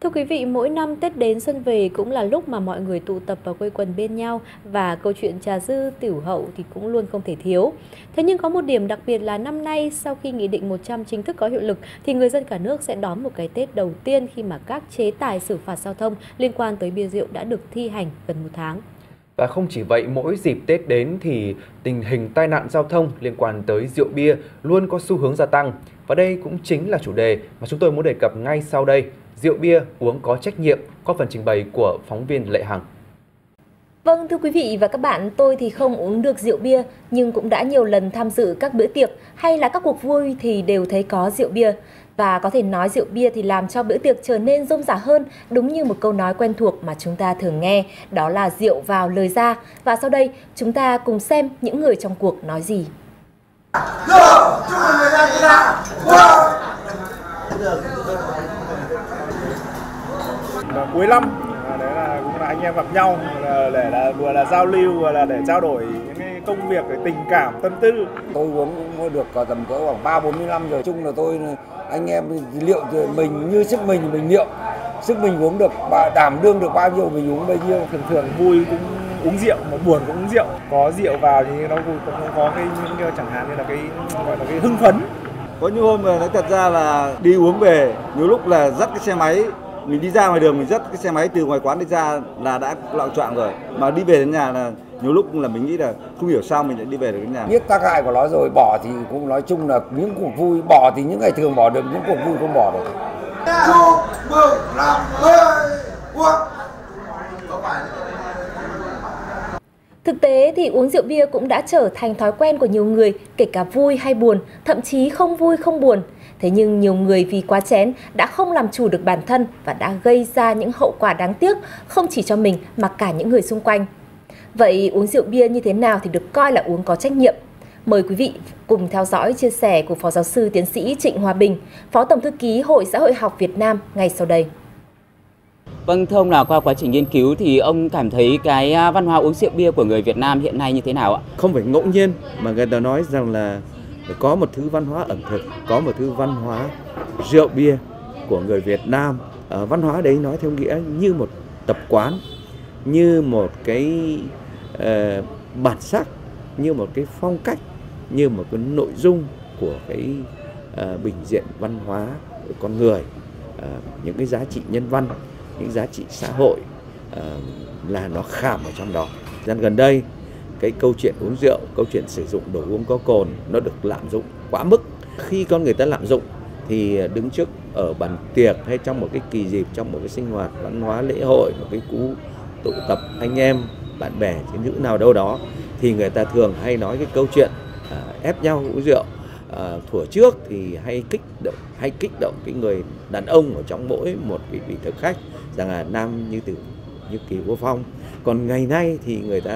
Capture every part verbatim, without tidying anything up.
Thưa quý vị, mỗi năm Tết đến xuân về cũng là lúc mà mọi người tụ tập và quây quần bên nhau và câu chuyện trà dư tiểu hậu thì cũng luôn không thể thiếu. Thế nhưng có một điểm đặc biệt là năm nay sau khi Nghị định một trăm chính thức có hiệu lực thì người dân cả nước sẽ đón một cái Tết đầu tiên khi mà các chế tài xử phạt giao thông liên quan tới bia rượu đã được thi hành gần một tháng. Và không chỉ vậy, mỗi dịp Tết đến thì tình hình tai nạn giao thông liên quan tới rượu bia luôn có xu hướng gia tăng. Và đây cũng chính là chủ đề mà chúng tôi muốn đề cập ngay sau đây. Rượu bia uống có trách nhiệm, có phần trình bày của phóng viên Lệ Hằng. Vâng, thưa quý vị và các bạn, tôi thì không uống được rượu bia nhưng cũng đã nhiều lần tham dự các bữa tiệc hay là các cuộc vui thì đều thấy có rượu bia. Và có thể nói rượu bia thì làm cho bữa tiệc trở nên rôm rả hơn, đúng như một câu nói quen thuộc mà chúng ta thường nghe, đó là rượu vào lời ra. Và sau đây, chúng ta cùng xem những người trong cuộc nói gì. Cuối năm đấy là cũng là anh em gặp nhau để là vừa là giao lưu vừa là để trao đổi những cái công việc, cái tình cảm, tâm tư. Tôi uống cũng được tầm cỡ khoảng ba bốn mươi năm rồi. Chung là tôi anh em liệu thì mình như sức mình mình liệu sức mình uống được đảm đương được bao nhiêu mình uống bấy nhiêu. Thường thường vui cũng uống rượu mà buồn cũng uống rượu. Có rượu vào thì nó cũng có cái những cái chẳng hạn như là cái gọi là cái hưng phấn. Có những hôm mà nói thật ra là đi uống về, nhiều lúc là dắt cái xe máy, mình đi ra ngoài đường mình dắt cái xe máy từ ngoài quán đi ra là đã loạng choạng rồi. Mà đi về đến nhà là nhiều lúc là mình nghĩ là không hiểu sao mình lại đi về được đến nhà. Biết tác hại của nó rồi, bỏ thì cũng nói chung là những cuộc vui, bỏ thì những ngày thường bỏ được, những cuộc vui không bỏ được. Chúc mừng năm mới uống. Thực tế thì uống rượu bia cũng đã trở thành thói quen của nhiều người, kể cả vui hay buồn, thậm chí không vui không buồn. Thế nhưng nhiều người vì quá chén đã không làm chủ được bản thân và đã gây ra những hậu quả đáng tiếc không chỉ cho mình mà cả những người xung quanh. Vậy uống rượu bia như thế nào thì được coi là uống có trách nhiệm? Mời quý vị cùng theo dõi chia sẻ của Phó Giáo sư Tiến sĩ Trịnh Hòa Bình, Phó Tổng Thư ký Hội Xã hội học Việt Nam ngay sau đây. Vâng, thưa ông, là qua quá trình nghiên cứu thì ông cảm thấy cái văn hóa uống rượu bia của người Việt Nam hiện nay như thế nào ạ? Không phải ngẫu nhiên mà người ta nói rằng là có một thứ văn hóa ẩm thực, có một thứ văn hóa rượu bia của người Việt Nam. À, văn hóa đấy nói theo nghĩa như một tập quán, như một cái uh, bản sắc, như một cái phong cách, như một cái nội dung của cái uh, bình diện văn hóa của con người, uh, những cái giá trị nhân văn, những giá trị xã hội uh, là nó khảm ở trong đó. Thời gian gần đây, cái câu chuyện uống rượu, câu chuyện sử dụng đồ uống có cồn nó được lạm dụng quá mức. Khi con người ta lạm dụng thì đứng trước ở bàn tiệc hay trong một cái kỳ dịp, trong một cái sinh hoạt văn hóa lễ hội, một cái cú tụ tập anh em, bạn bè, chiến hữu nào đâu đó thì người ta thường hay nói cái câu chuyện à, ép nhau uống rượu. À, thuở trước thì hay kích động, hay kích động cái người đàn ông ở trong mỗi một cái vị thực khách rằng là nam như tử như kỳ vô phong. Còn ngày nay thì người ta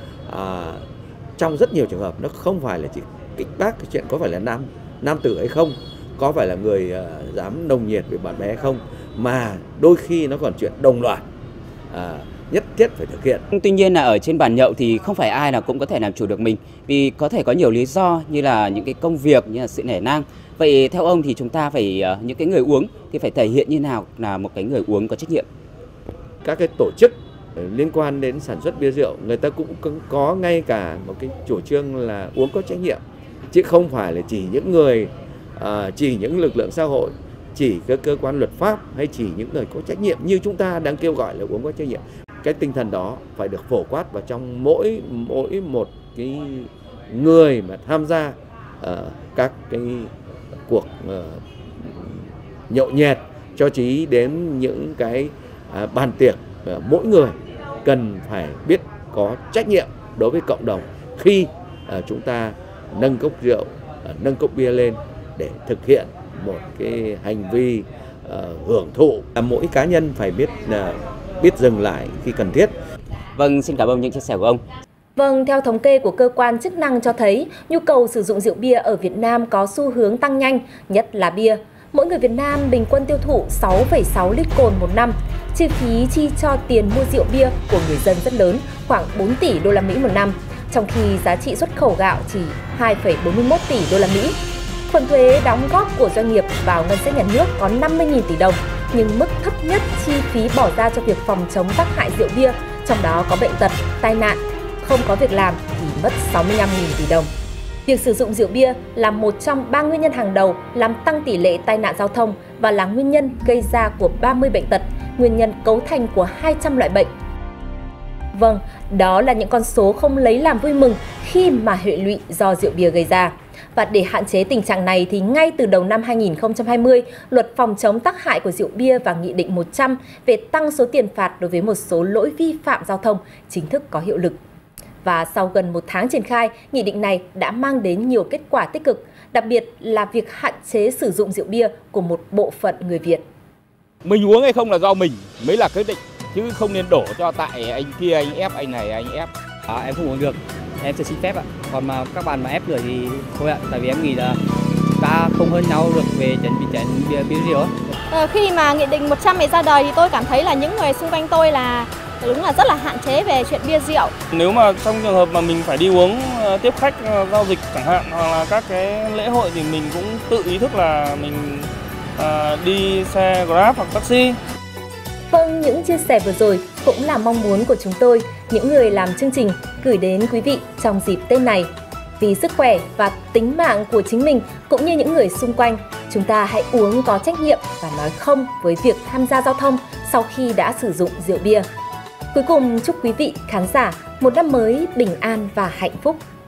À, trong rất nhiều trường hợp nó không phải là chỉ kích bác cái chuyện có phải là nam nam tử hay không, có phải là người uh, dám nồng nhiệt với bạn bè hay không, mà đôi khi nó còn chuyện đồng loạt à, nhất thiết phải thực hiện. Tuy nhiên là ở trên bàn nhậu thì không phải ai là cũng có thể làm chủ được mình, vì có thể có nhiều lý do như là những cái công việc, như là sự nể nang. Vậy theo ông thì chúng ta phải uh, những cái người uống thì phải thể hiện như nào là một cái người uống có trách nhiệm? Các cái tổ chức liên quan đến sản xuất bia rượu người ta cũng có ngay cả một cái chủ trương là uống có trách nhiệm, chứ không phải là chỉ những người à, chỉ những lực lượng xã hội, chỉ các cơ quan luật pháp hay chỉ những người có trách nhiệm như chúng ta đang kêu gọi là uống có trách nhiệm. Cái tinh thần đó phải được phổ quát vào trong mỗi mỗi một cái người mà tham gia uh, các cái cuộc uh, nhậu nhẹt, cho chí đến những cái uh, bàn tiệc. Mỗi người cần phải biết có trách nhiệm đối với cộng đồng khi uh, chúng ta nâng cốc rượu, uh, nâng cốc bia lên để thực hiện một cái hành vi uh, hưởng thụ. Mỗi cá nhân phải biết uh, biết dừng lại khi cần thiết. Vâng, xin cảm ơn những chia sẻ của ông. Vâng, theo thống kê của cơ quan chức năng cho thấy, nhu cầu sử dụng rượu bia ở Việt Nam có xu hướng tăng nhanh, nhất là bia. Mỗi người Việt Nam bình quân tiêu thụ sáu phẩy sáu lít cồn một năm. Chi phí chi cho tiền mua rượu bia của người dân rất lớn, khoảng bốn tỷ đô la Mỹ một năm, trong khi giá trị xuất khẩu gạo chỉ hai phẩy bốn mươi mốt tỷ đô la Mỹ. Phần thuế đóng góp của doanh nghiệp vào ngân sách nhà nước có năm mươi nghìn tỷ đồng. nhưng mức thấp nhất chi phí bỏ ra cho việc phòng chống tác hại rượu bia, trong đó có bệnh tật, tai nạn, không có việc làm thì mất sáu mươi lăm nghìn tỷ đồng. Việc sử dụng rượu bia là một trong ba nguyên nhân hàng đầu làm tăng tỷ lệ tai nạn giao thông và là nguyên nhân gây ra của ba mươi bệnh tật, nguyên nhân cấu thành của hai trăm loại bệnh. Vâng, đó là những con số không lấy làm vui mừng khi mà hệ lụy do rượu bia gây ra. Và để hạn chế tình trạng này thì ngay từ đầu năm hai nghìn không trăm hai mươi, Luật phòng chống tác hại của rượu bia và Nghị định một trăm về tăng số tiền phạt đối với một số lỗi vi phạm giao thông chính thức có hiệu lực. Và sau gần một tháng triển khai, nghị định này đã mang đến nhiều kết quả tích cực, đặc biệt là việc hạn chế sử dụng rượu bia của một bộ phận người Việt. Mình uống hay không là do mình mới là quyết định, chứ không nên đổ cho tại anh kia anh ép, anh này anh ép. À, em không uống được, em sẽ xin phép ạ. Còn mà các bạn mà ép người thì thôi ạ, tại vì em nghĩ là ta không hơn nhau được về chén bị chén bia bia rượu. À, khi mà nghị định một trăm này ra đời thì tôi cảm thấy là những người xung quanh tôi là đúng là rất là hạn chế về chuyện bia rượu. Nếu mà trong trường hợp mà mình phải đi uống tiếp khách giao dịch chẳng hạn, hoặc là các cái lễ hội thì mình cũng tự ý thức là mình à, đi xe Grab hoặc taxi. Vâng, những chia sẻ vừa rồi cũng là mong muốn của chúng tôi, những người làm chương trình, gửi đến quý vị trong dịp Tết này. Vì sức khỏe và tính mạng của chính mình cũng như những người xung quanh, chúng ta hãy uống có trách nhiệm và nói không với việc tham gia giao thông sau khi đã sử dụng rượu bia. Cuối cùng chúc quý vị khán giả một năm mới bình an và hạnh phúc.